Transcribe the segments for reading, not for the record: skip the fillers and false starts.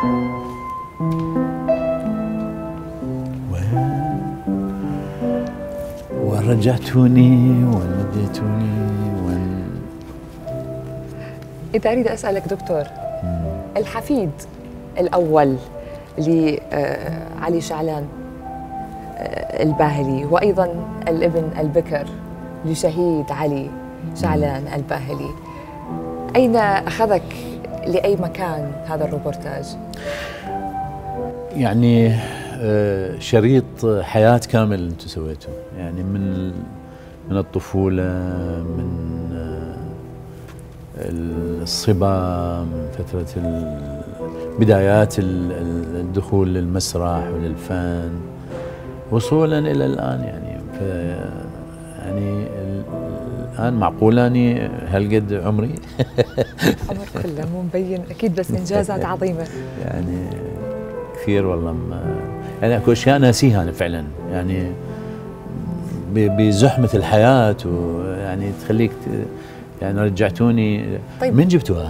ورجعتوني ومديتوني إذا أريد أسألك دكتور، الحفيد الأول لعلي شعلان الباهلي، وأيضا الابن البكر لشهيد علي شعلان الباهلي، أين أخذك لأي مكان هذا الروبورتاج؟ يعني شريط حياة كامل أنتم سويته، يعني من الطفولة، من الصبا، من فترة بدايات الدخول للمسرح وللفن وصولا إلى الآن. يعني يعني الآن معقول أني هالقد عمري؟ عمر كله مو مبين أكيد، بس إنجازات عظيمة يعني كثير والله. يعني اكو اشياء ناسيها انا فعلا، يعني بزحمه الحياه، ويعني تخليك يعني رجعتوني. طيب من جبتوها؟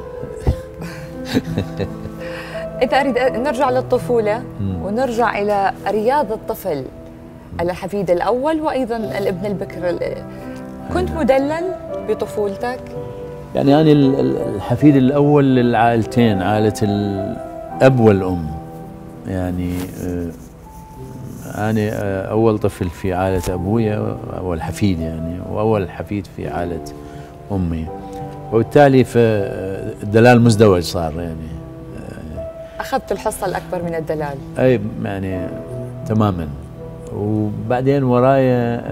إذا أريد نرجع للطفولة ونرجع إلى رياض الطفل، الحفيد الأول وأيضا الابن البكر، كنت مدلل بطفولتك؟ يعني أنا الحفيد الأول للعائلتين، عائلة الأب والأم. يعني أنا أول طفل في عائلة أبويا، أول حفيد يعني، وأول حفيد في عائلة أمي، وبالتالي الدلال مزدوج صار. يعني أخذت الحصة الأكبر من الدلال. أي يعني تماما. وبعدين ورايا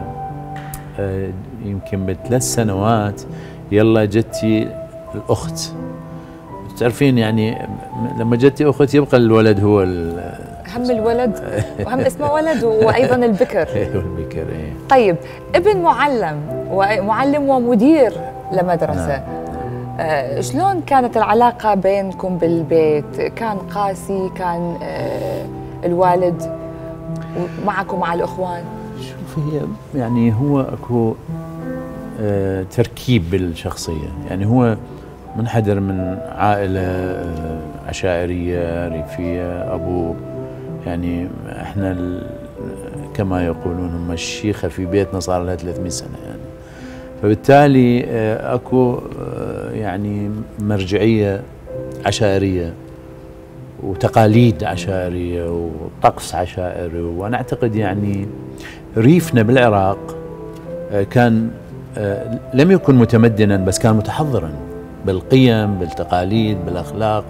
يمكن ب3 سنوات يلا جتي الأخت. تعرفين يعني لما جتي أخت يبقى الولد هو هم الولد وهم اسمه ولد، وأيضا البكر. البكر إيه. طيب ابن معلم ومدير لمدرسة، شلون كانت العلاقة بينكم بالبيت؟ كان قاسي؟ كان الوالد معكم مع الأخوان؟ شوف، هي يعني هو أكو تركيب بالشخصية. يعني هو منحدر من عائلة عشائرية ريفية. أبوه يعني احنا كما يقولون هم الشيخة في بيتنا صار لها 300 سنة يعني. فبالتالي اكو يعني مرجعية عشائرية وتقاليد عشائرية وطقس عشائري. وأنا أعتقد يعني ريفنا بالعراق كان لم يكن متمدنا، بس كان متحضرا بالقيم، بالتقاليد، بالأخلاق،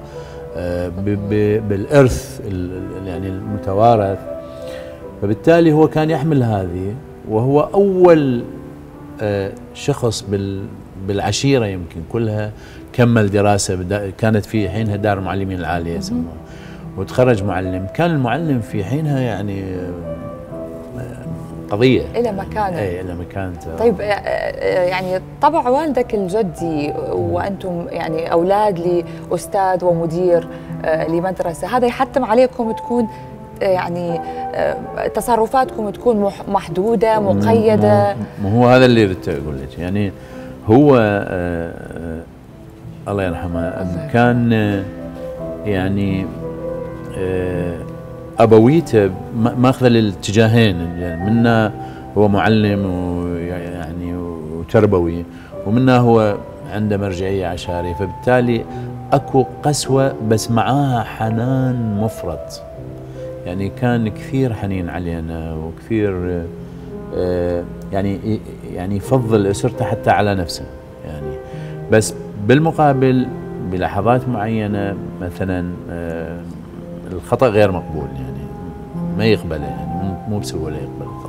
بالإرث يعني المتوارث. فبالتالي هو كان يحمل هذه، وهو أول شخص بالعشيرة يمكن كلها كمل دراسة. كانت في حينها دار المعلمين العالية يسموها، وتخرج معلم. كان المعلم في حينها يعني قضية، إلى مكانه. إيه إلى مكانته. طيب يعني طبع والدك الجدي وأنتم يعني أولاد لأستاذ ومدير لمدرسة، هذا يحتم عليكم تكون يعني تصرفاتكم تكون محدودة مقيدة. هو هذا اللي ردت أقول لك. يعني هو الله يرحمه كان يعني أبويته ماخذه للاتجاهين، يعني منا هو معلم ويعني وتربوي، ومنا هو عنده مرجعية عشائرية. فبالتالي اكو قسوة بس معاها حنان مفرط. يعني كان كثير حنين علينا وكثير يعني يفضل اسرته حتى على نفسه يعني. بس بالمقابل بلحظات معينة مثلا الخطأ غير مقبول، يعني ما يقبله، يعني مو بسهولة يقبل الخطأ.